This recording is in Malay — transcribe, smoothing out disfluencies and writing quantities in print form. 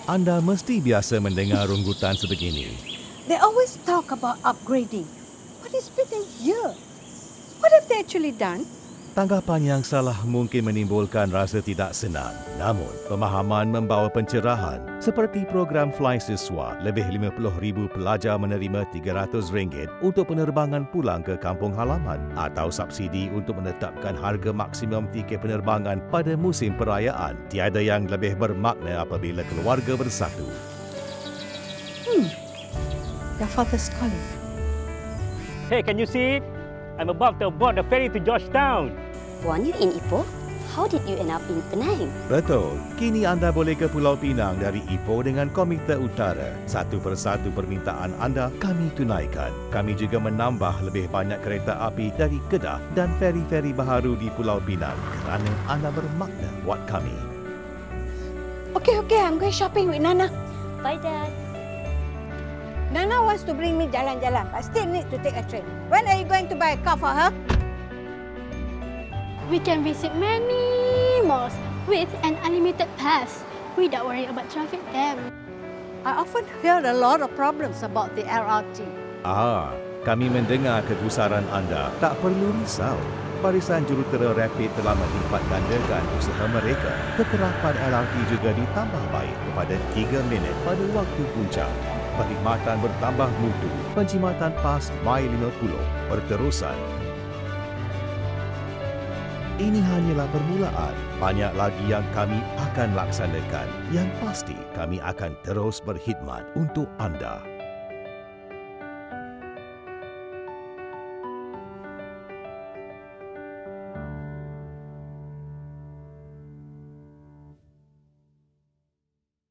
Anda mesti biasa mendengar runggutan sebegini. They always talk about upgrading. But it's been a year. What have they actually done? Tanggapan yang salah mungkin menimbulkan rasa tidak senang. Namun, pemahaman membawa pencerahan. Seperti program Fly Siswa, lebih 50,000 pelajar menerima RM300 untuk penerbangan pulang ke kampung halaman, atau subsidi untuk menetapkan harga maksimum tiket penerbangan pada musim perayaan. Tiada yang lebih bermakna apabila keluarga bersatu. Their father's calling. Hey, can you see it? I'm about to board the ferry to Georgetown. Born you in Ipoh? How did you end up in Penang? Betul. Kini anda boleh ke Pulau Pinang dari Ipoh dengan Komuter Utara. Satu persatu permintaan anda kami tunaikan. Kami juga menambah lebih banyak kereta api dari Kedah dan feri-feri baharu di Pulau Pinang kerana anda bermakna buat kami. Okay, I'm going shopping with Nana. Bye, Dad. Nana wants to bring me jalan-jalan, but still need to take a train. When are you going to buy a car for her? We can visit many malls with an unlimited pass without worrying about traffic jam. I often hear a lot of problems about the LRT. Kami mendengar kegusaran anda. Tak perlu risau. Barisan jurutera rapid telah melipat gandakan usaha mereka. Kekerapan LRT juga ditambah baik kepada 3 minit pada waktu puncak. Perkhidmatan bertambah mutu. Penjimatan PAS My 50 berterusan. Ini hanyalah permulaan. Banyak lagi yang kami akan laksanakan. Yang pasti kami akan terus berkhidmat untuk anda.